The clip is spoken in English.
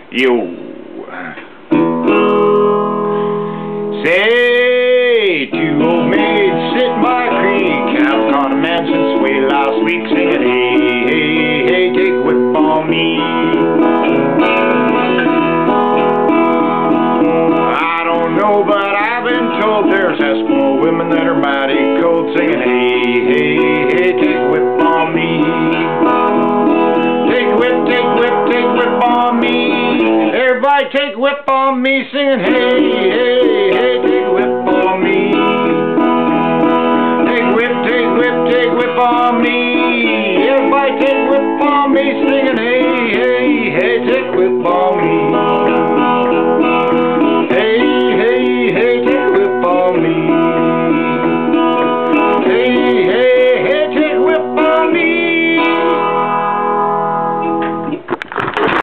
Yo. Say, two old maids sit by a creek, have caught a man since way last week, singing, hey, hey, hey, take a whiff on me. I don't know, but I've been told there's Eskimo women that are mighty cold, singing, hey, hey, hey, take a whiff on me. Take a whiff, take a whiff, take a whiff on me. Everybody take a whiff on me, singing, hey, hey, hey, take a whiff on me. Take a whiff, take a whiff, take a whiff on me. Everybody take a whiff on me, singing, hey, hey, hey, take a whiff on me.